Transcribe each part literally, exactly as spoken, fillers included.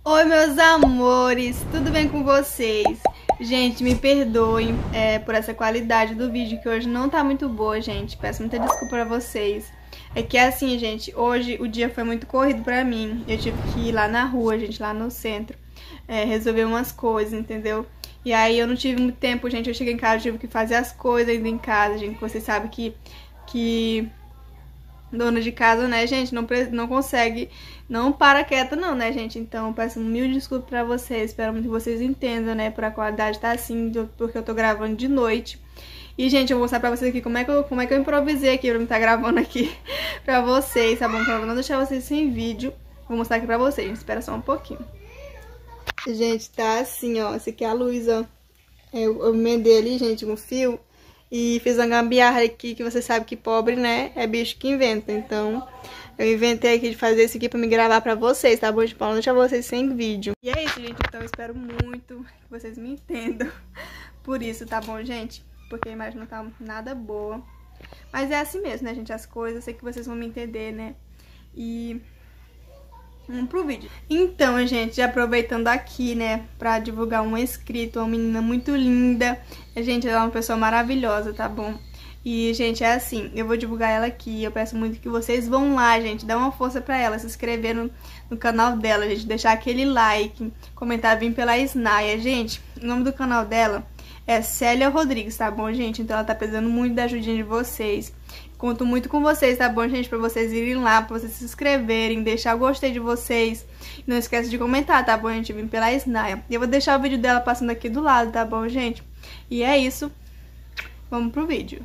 Oi, meus amores, tudo bem com vocês? Gente, me perdoem é, por essa qualidade do vídeo, que hoje não tá muito boa, gente. Peço muita desculpa pra vocês. É que assim, gente, hoje o dia foi muito corrido pra mim. Eu tive que ir lá na rua, gente, lá no centro, é, resolver umas coisas, entendeu? E aí eu não tive muito tempo, gente. Eu cheguei em casa, tive que fazer as coisas ainda em casa, gente. Vocês sabem que... que... dona de casa, né, gente, não, não consegue, não para quieta não, né, gente, então peço mil desculpas pra vocês, espero muito que vocês entendam, né, por a qualidade tá assim, porque eu tô gravando de noite. E, gente, eu vou mostrar pra vocês aqui como é que eu, como é que eu improvisei aqui pra me estar gravando aqui pra vocês, tá bom? Pra não deixar vocês sem vídeo, vou mostrar aqui pra vocês, gente, espera só um pouquinho. Gente, tá assim, ó, esse aqui é a luz, ó, eu, eu emendei ali, gente, um fio. E fiz uma gambiarra aqui, que você sabe que pobre, né, é bicho que inventa. Então, eu inventei aqui de fazer isso aqui pra me gravar pra vocês, tá bom? Tipo, não deixar vocês sem vídeo. E é isso, gente. Então, eu espero muito que vocês me entendam por isso, tá bom, gente? Porque a imagem não tá nada boa. Mas é assim mesmo, né, gente? As coisas, eu sei que vocês vão me entender, né? E... vamos pro vídeo. Então, gente, aproveitando aqui, né, pra divulgar um inscrito, uma menina muito linda. Gente, ela é uma pessoa maravilhosa, tá bom? E, gente, é assim, eu vou divulgar ela aqui. Eu peço muito que vocês vão lá, gente, dá uma força pra ela, se inscrever no, no canal dela, gente, deixar aquele like, comentar, vir pela Snaia. Gente, o nome do canal dela é Célia Rodrigues, tá bom, gente? Então ela tá precisando muito da ajudinha de vocês. Conto muito com vocês, tá bom, gente? Pra vocês irem lá, pra vocês se inscreverem, deixar o gostei de vocês. Não esquece de comentar, tá bom, gente? Vim pela Snaia. E eu vou deixar o vídeo dela passando aqui do lado, tá bom, gente? E é isso. Vamos pro vídeo.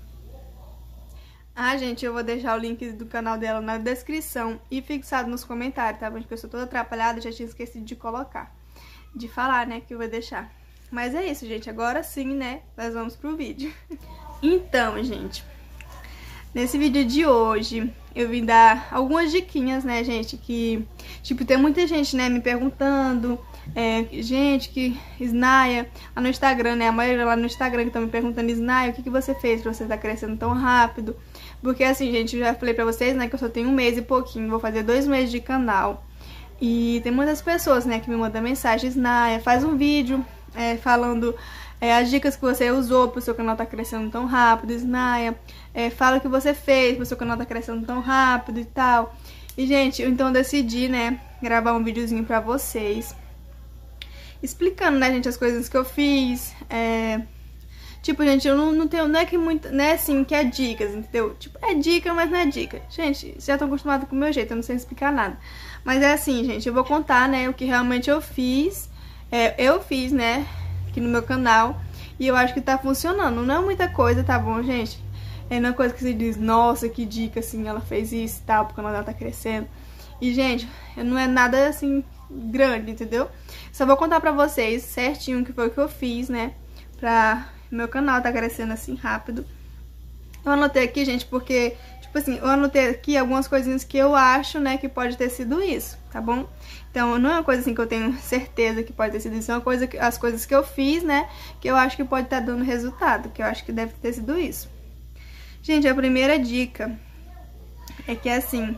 Ah, gente, eu vou deixar o link do canal dela na descrição e fixado nos comentários, tá bom? Porque eu sou toda atrapalhada, já tinha esquecido de colocar. De falar, né, que eu vou deixar. Mas é isso, gente. Agora sim, né, nós vamos pro vídeo. Então, gente... nesse vídeo de hoje, eu vim dar algumas diquinhas, né, gente, que, tipo, tem muita gente, né, me perguntando, é, gente, que, Snaia, lá no Instagram, né, a maioria lá no Instagram que estão me perguntando, Snaia, o que, que você fez pra você estar crescendo tão rápido? Porque, assim, gente, eu já falei pra vocês, né, que eu só tenho um mês e pouquinho, vou fazer dois meses de canal, e tem muitas pessoas, né, que me mandam mensagem, Snaia, faz um vídeo, é, falando... É, as dicas que você usou pro seu canal tá crescendo tão rápido, Snaia, é, fala o que você fez pro seu canal tá crescendo tão rápido e tal. E, gente, eu então decidi, né, gravar um videozinho pra vocês, explicando, né, gente, as coisas que eu fiz. É... Tipo, gente, eu não, não tenho, não é que muito, não é assim, que é dicas, entendeu? Tipo, é dica, mas não é dica. Gente, vocês já estão acostumados com o meu jeito, eu não sei explicar nada. Mas é assim, gente, eu vou contar, né, o que realmente eu fiz, é, eu fiz, né, aqui no meu canal, e eu acho que tá funcionando. Não é muita coisa, tá bom, gente? É uma coisa que você diz, nossa, que dica, assim, ela fez isso e tal, porque o canal dela tá crescendo. E, gente, não é nada, assim, grande, entendeu? Só vou contar pra vocês certinho o que foi que eu fiz, né, pra meu canal tá crescendo assim rápido. Eu anotei aqui, gente, porque, tipo assim, eu anotei aqui algumas coisinhas que eu acho, né, que pode ter sido isso, tá bom? Então, não é uma coisa assim que eu tenho certeza que pode ter sido isso, é uma coisa que, as coisas que eu fiz, né, que eu acho que pode estar dando resultado, que eu acho que deve ter sido isso. Gente, a primeira dica é que, assim,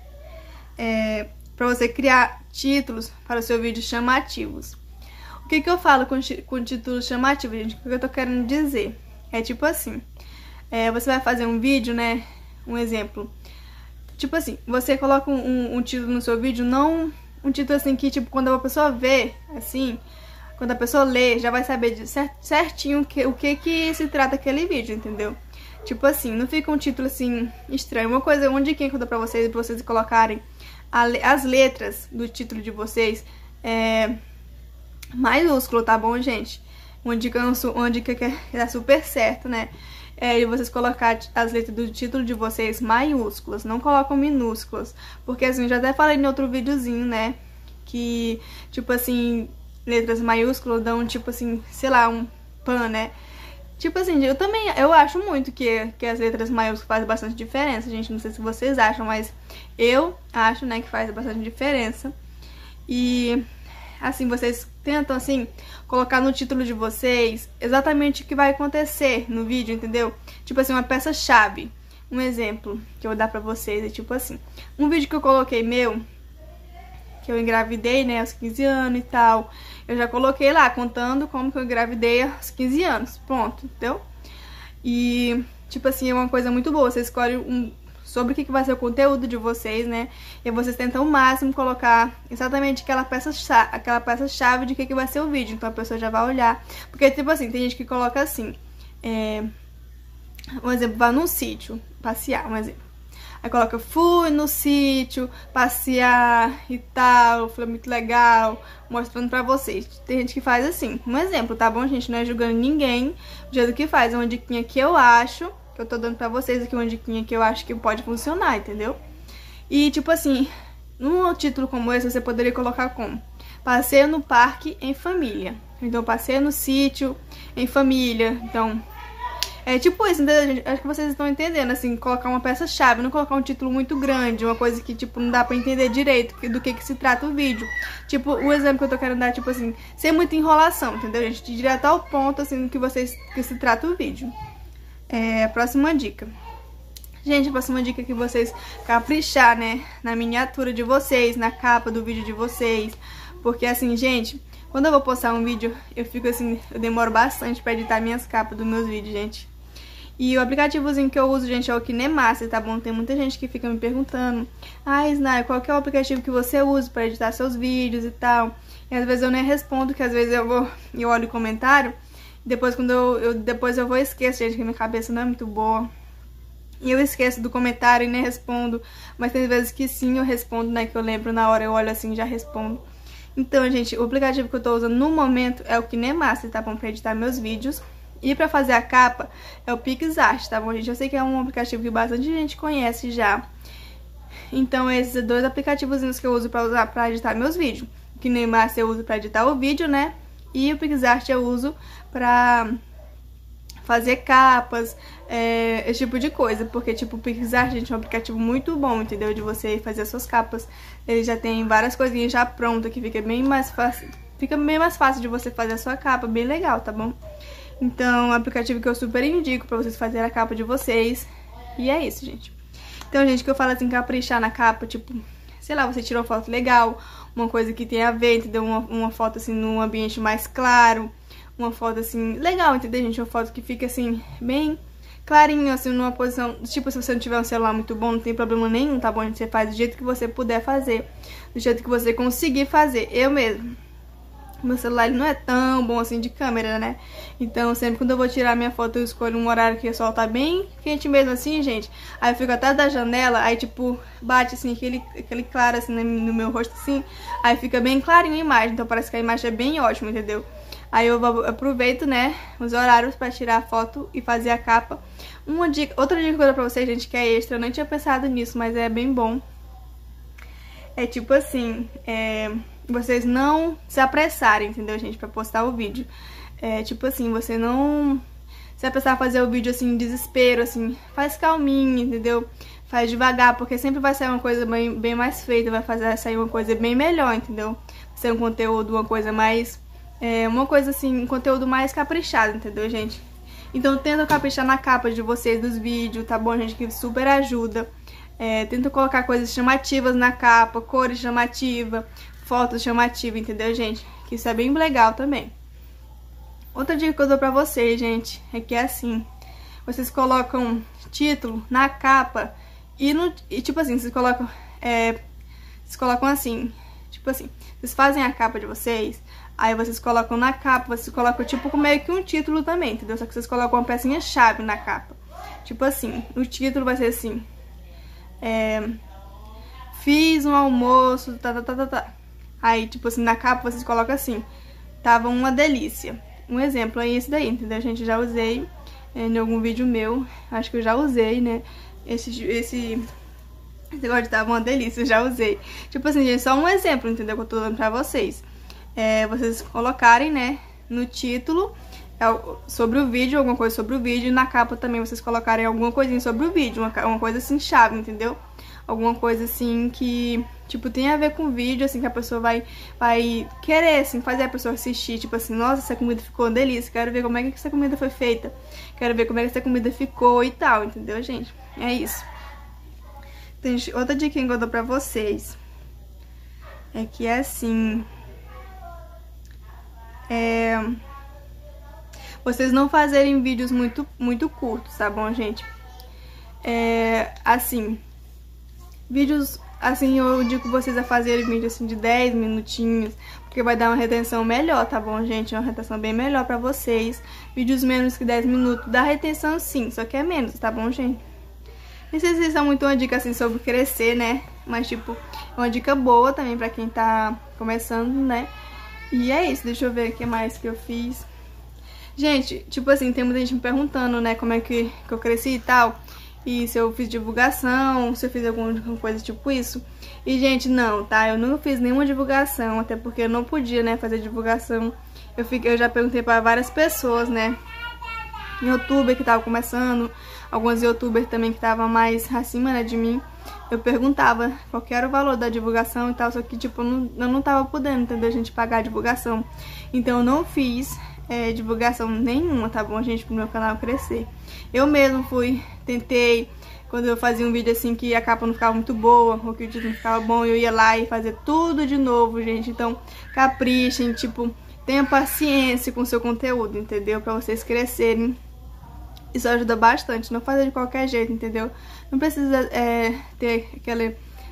é pra você criar títulos para o seu vídeo chamativos. O que que eu falo com, com títulos chamativos, gente? O que eu tô querendo dizer? É tipo assim, é, você vai fazer um vídeo, né, um exemplo, tipo assim, você coloca um, um, um título no seu vídeo, não... um título assim que, tipo, quando a pessoa vê, assim, quando a pessoa lê, já vai saber de certinho que, o que que se trata aquele vídeo, entendeu? Tipo assim, não fica um título, assim, estranho. Uma coisa, uma dica que eu dou pra vocês, pra vocês colocarem a, as letras do título de vocês, é, maiúsculo, tá bom, gente? Uma dica, uma dica que dá super certo, né? É vocês colocar as letras do título de vocês maiúsculas, não colocam minúsculas. Porque assim, eu já até falei em outro videozinho, né, que, tipo assim, letras maiúsculas dão, tipo assim, sei lá, um pan, né. Tipo assim, eu também, eu acho muito que, que as letras maiúsculas fazem bastante diferença, gente. Não sei se vocês acham, mas eu acho, né, que faz bastante diferença. E... assim, vocês tentam, assim, colocar no título de vocês exatamente o que vai acontecer no vídeo, entendeu? Tipo assim, uma peça-chave. Um exemplo que eu vou dar pra vocês é tipo assim, um vídeo que eu coloquei meu que eu engravidei, né, aos quinze anos e tal. Eu já coloquei lá, contando como que eu engravidei aos quinze anos, ponto, entendeu? E, tipo assim, é uma coisa muito boa, você escolhe um, sobre o que vai ser o conteúdo de vocês, né, e vocês tentam ao máximo colocar exatamente aquela peça-chave, aquela peça-chave de que, que vai ser o vídeo, então a pessoa já vai olhar, porque, tipo assim, tem gente que coloca assim, é, um exemplo, vai num sítio, passear, um exemplo. Aí coloca, fui no sítio, passear e tal, foi muito legal, mostrando pra vocês. Tem gente que faz assim, um exemplo, tá bom, gente? Não é julgando ninguém, do jeito que faz. É uma diquinha que eu acho, que eu tô dando pra vocês aqui, uma diquinha que eu acho que pode funcionar, entendeu? E, tipo assim, num título como esse, você poderia colocar como? Passeio no parque em família. Então, passeio no sítio em família. Então... é tipo isso, entendeu, gente? Acho que vocês estão entendendo, assim, colocar uma peça-chave, não colocar um título muito grande, uma coisa que, tipo, não dá pra entender direito do que que se trata o vídeo. Tipo, o exemplo que eu tô querendo dar, tipo assim, sem muita enrolação, entendeu, gente? De direto ao ponto, assim, do que vocês, que se trata o vídeo. É, próxima dica. Gente, a próxima dica é que vocês caprichar, né, na miniatura de vocês, na capa do vídeo de vocês, porque, assim, gente... quando eu vou postar um vídeo, eu fico assim, eu demoro bastante pra editar minhas capas dos meus vídeos, gente. E o aplicativozinho que eu uso, gente, é o KineMaster, tá bom? Tem muita gente que fica me perguntando, ah, Snai, qual que é o aplicativo que você usa pra editar seus vídeos e tal? E às vezes eu nem respondo, que às vezes eu vou e eu olho o comentário, e depois quando eu, eu, depois eu vou esqueço, gente, que minha cabeça não é muito boa. E eu esqueço do comentário e nem respondo, mas tem vezes que sim, eu respondo, né, que eu lembro na hora, eu olho assim e já respondo. Então, gente, o aplicativo que eu tô usando no momento é o KineMaster, tá bom? Pra editar meus vídeos. E pra fazer a capa é o PixArt, tá bom, gente? Eu sei que é um aplicativo que bastante gente conhece já. Então, esses dois aplicativos que eu uso pra usar pra editar meus vídeos. O KineMaster eu uso pra editar o vídeo, né? E o PixArt eu uso pra fazer capas, é, esse tipo de coisa. Porque, tipo, o PixArt, gente, é um aplicativo muito bom, entendeu? De você fazer as suas capas. Ele já tem várias coisinhas já prontas, que fica bem mais fácil. Fica bem mais fácil de você fazer a sua capa, bem legal, tá bom? Então, é um aplicativo que eu super indico pra vocês fazerem a capa de vocês. E é isso, gente. Então, gente, que eu falo assim, caprichar na capa, tipo, sei lá, você tirou uma foto legal, uma coisa que tem a ver, entendeu? Uma, uma foto, assim, num ambiente mais claro, uma foto, assim, legal, entendeu, gente? Uma foto que fica, assim, bem clarinho, assim, numa posição... tipo, se você não tiver um celular muito bom, não tem problema nenhum, tá bom? Você faz do jeito que você puder fazer, do jeito que você conseguir fazer. Eu mesmo, meu celular ele não é tão bom assim de câmera, né? Então, sempre quando eu vou tirar minha foto, eu escolho um horário que o sol tá bem quente mesmo assim, gente. Aí eu fico atrás da janela, aí, tipo, bate, assim, aquele, aquele claro, assim, no meu rosto, assim. Aí fica bem clarinho a imagem, então parece que a imagem é bem ótima, entendeu? Aí eu aproveito, né, os horários pra tirar a foto e fazer a capa. Uma dica, outra dica que eu dou pra vocês, gente, que é extra, eu nem tinha pensado nisso, mas é bem bom. É tipo assim, é... vocês não se apressarem, entendeu, gente, pra postar o vídeo. É tipo assim, você não se apressar a fazer o vídeo assim, em desespero, assim, faz calminho, entendeu? Faz devagar, porque sempre vai sair uma coisa bem, bem mais feita, vai fazer sair uma coisa bem melhor, entendeu? Vai sair um conteúdo, uma coisa mais, é, uma coisa assim, um conteúdo mais caprichado, entendeu, gente? Então tenta caprichar na capa de vocês, dos vídeos, tá bom, gente, que super ajuda. É, tenta colocar coisas chamativas na capa, cores chamativas, fotos chamativas, entendeu, gente? Que isso é bem legal também. Outra dica que eu dou pra vocês, gente, é que é assim, vocês colocam título na capa e, no, e tipo assim, vocês colocam, é, vocês colocam assim, tipo assim, vocês fazem a capa de vocês, aí vocês colocam na capa, vocês colocam tipo meio que um título também, entendeu? Só que vocês colocam uma pecinha chave na capa. Tipo assim, o título vai ser assim, é, fiz um almoço, tá, tá, tá, tá, tá. Aí, tipo assim, na capa vocês colocam assim, tava uma delícia. Um exemplo é esse daí, entendeu? Gente, já usei é, em algum vídeo meu, acho que eu já usei, né? Esse, esse, esse negócio de tava uma delícia, eu já usei. Tipo assim, gente, só um exemplo, entendeu? Que eu tô dando pra vocês. É, vocês colocarem, né, no título é, sobre o vídeo, alguma coisa sobre o vídeo, e na capa também vocês colocarem alguma coisinha sobre o vídeo, uma, uma coisa assim chave, entendeu? Alguma coisa assim que, tipo, tem a ver com o vídeo, assim, que a pessoa vai, vai querer, assim, fazer a pessoa assistir, tipo assim, nossa, essa comida ficou uma delícia, quero ver como é que essa comida foi feita, quero ver como é que essa comida ficou e tal, entendeu, gente? É isso. Então, gente, outra dica que eu dou pra vocês É que é assim... É... Vocês não fazerem vídeos muito, muito curtos, tá bom, gente? É... Assim... Vídeos... Assim, eu indico vocês a fazerem vídeo assim de dez minutinhos, porque vai dar uma retenção melhor, tá bom, gente? Uma retenção bem melhor pra vocês. Vídeos menos que dez minutos dá retenção sim, só que é menos, tá bom, gente? Não sei se isso é muito uma dica assim sobre crescer, né? Mas, tipo, é uma dica boa também pra quem tá começando, né? E é isso, deixa eu ver o que mais que eu fiz. Gente, tipo assim, tem muita gente me perguntando, né, como é que, que eu cresci e tal. E se eu fiz divulgação, se eu fiz alguma coisa tipo isso. E, gente, não, tá? Eu não fiz nenhuma divulgação, até porque eu não podia, né, fazer divulgação. Eu, fiquei, eu já perguntei pra várias pessoas, né, youtuber que tava começando, alguns youtubers também que estavam mais acima, né, de mim. Eu perguntava qual que era o valor da divulgação e tal, só que, tipo, eu não, eu não tava podendo, entendeu? A gente pagar a divulgação. Então, eu não fiz é, divulgação nenhuma, tá bom, gente? Pro meu canal crescer. Eu mesmo fui, tentei, quando eu fazia um vídeo assim que a capa não ficava muito boa, ou que o título não ficava bom, eu ia lá e fazia tudo de novo, gente. Então, caprichem, tipo, tenha paciência com o seu conteúdo, entendeu? Pra vocês crescerem. Isso ajuda bastante, não fazer de qualquer jeito, entendeu? Não precisa é, ter, aquela,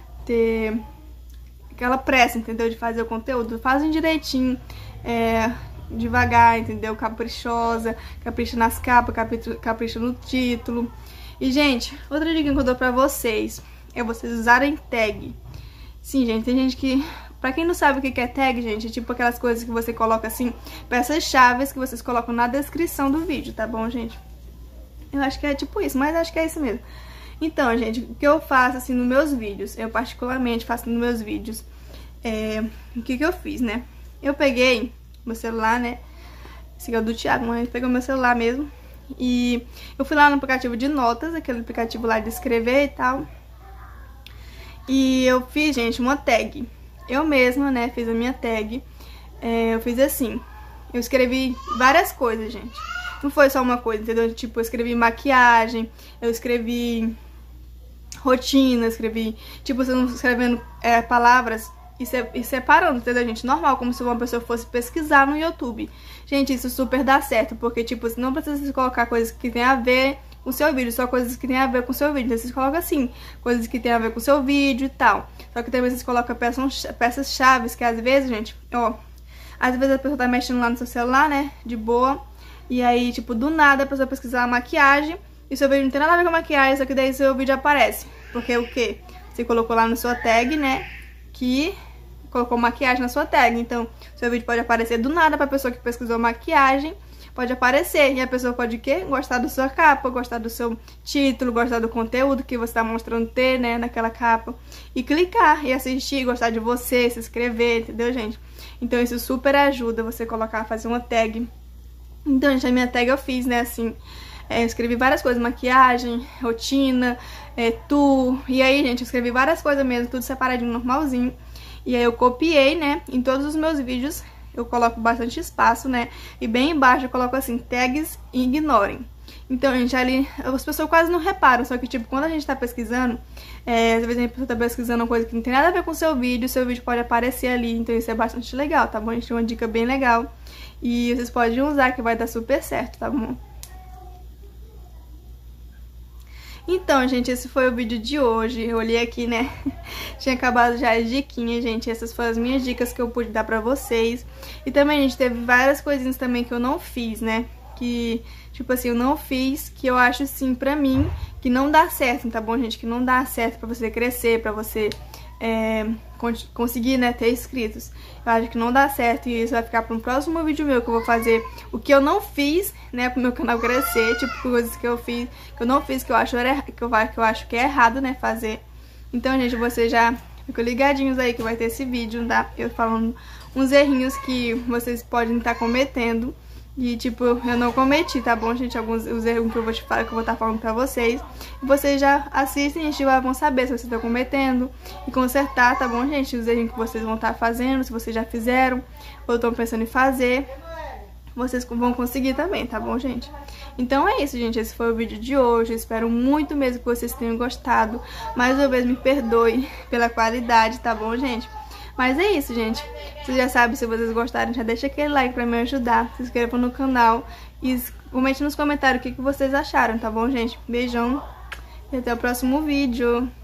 ter aquela pressa, entendeu? De fazer o conteúdo. Fazem direitinho, é, devagar, entendeu? Caprichosa, capricha nas capas, capricha, capricha no título. E, gente, outra dica que eu dou pra vocês é vocês usarem tag. Sim, gente, tem gente que... Pra quem não sabe o que é tag, gente, é tipo aquelas coisas que você coloca assim, peças-chave que vocês colocam na descrição do vídeo, tá bom, gente? Eu acho que é tipo isso, mas acho que é isso mesmo. Então, gente, o que eu faço, assim, nos meus vídeos, eu particularmente faço nos meus vídeos, é... O que que eu fiz, né? Eu peguei meu celular, né? Esse aqui é o do Thiago, mas pegou meu celular mesmo. E eu fui lá no aplicativo de notas, aquele aplicativo lá de escrever e tal. E eu fiz, gente, uma tag. Eu mesma, né, fiz a minha tag. É, eu fiz assim. Eu escrevi várias coisas, gente. Não foi só uma coisa, entendeu? Tipo, eu escrevi maquiagem, eu escrevi rotina, eu escrevi... Tipo, você não escrevendo é, palavras e, se, e separando, entendeu, gente? Normal, como se uma pessoa fosse pesquisar no YouTube. Gente, isso super dá certo, porque, tipo, você não precisa colocar coisas que tem a ver com o seu vídeo, só coisas que tem a ver com o seu vídeo. Então, vocês colocam assim, coisas que tem a ver com o seu vídeo e tal. Só que também vocês colocam peças-chave, que às vezes, gente, ó... Às vezes a pessoa tá mexendo lá no seu celular, né, de boa... E aí, tipo, do nada a pessoa pesquisar a maquiagem e seu vídeo não tem nada a ver com a maquiagem, só que daí seu vídeo aparece. Porque o quê? Você colocou lá na sua tag, né, que colocou maquiagem na sua tag. Então, seu vídeo pode aparecer do nada pra pessoa que pesquisou maquiagem, pode aparecer. E a pessoa pode o quê? Gostar da sua capa, gostar do seu título, gostar do conteúdo que você tá mostrando ter, né, naquela capa. E clicar, e assistir, gostar de você, se inscrever, entendeu, gente? Então, isso super ajuda você colocar, fazer uma tag. Então, gente, a minha tag eu fiz, né, assim, é, eu escrevi várias coisas, maquiagem, rotina, é, tu, e aí, gente, eu escrevi várias coisas mesmo, tudo separadinho, normalzinho, e aí eu copiei, né, em todos os meus vídeos, eu coloco bastante espaço, né, e bem embaixo eu coloco assim, tags e ignorem. Então, gente, ali, as pessoas quase não reparam, só que, tipo, quando a gente tá pesquisando, é, às vezes a pessoa tá pesquisando uma coisa que não tem nada a ver com o seu vídeo, o seu vídeo pode aparecer ali, então isso é bastante legal, tá bom? Gente, uma dica bem legal. E vocês podem usar, que vai dar super certo, tá bom? Então, gente, esse foi o vídeo de hoje. Eu olhei aqui, né? Tinha acabado já as diquinhas, gente. Essas foram as minhas dicas que eu pude dar pra vocês. E também, gente, teve várias coisinhas também que eu não fiz, né? Que, tipo assim, eu não fiz, que eu acho, sim, pra mim, que não dá certo, tá bom, gente? Que não dá certo pra você crescer, pra você... É, conseguir, né, ter inscritos. Eu acho que não dá certo e isso vai ficar para um próximo vídeo meu, que eu vou fazer o que eu não fiz, né, pro meu canal crescer, tipo, coisas que eu fiz, que eu não fiz, que eu acho, que eu, que eu acho que é errado, né, fazer. Então, gente, vocês já ficam ligadinhos aí que vai ter esse vídeo, tá? Eu falando uns errinhos que vocês podem estar cometendo. E, tipo, eu não cometi, tá bom, gente? Alguns os erros que eu vou te falar, que eu vou estar falando pra vocês. E vocês já assistem e já vão saber se vocês estão cometendo e consertar, tá bom, gente? Os erros que vocês vão estar fazendo, se vocês já fizeram ou estão pensando em fazer, vocês vão conseguir também, tá bom, gente? Então é isso, gente. Esse foi o vídeo de hoje. Eu espero muito mesmo que vocês tenham gostado. Mais uma vez, me perdoe pela qualidade, tá bom, gente? Mas é isso, gente. Vocês já sabem, se vocês gostarem, já deixa aquele like pra me ajudar. Se inscrevam no canal e comente nos comentários o que, que vocês acharam, tá bom, gente? Beijão e até o próximo vídeo.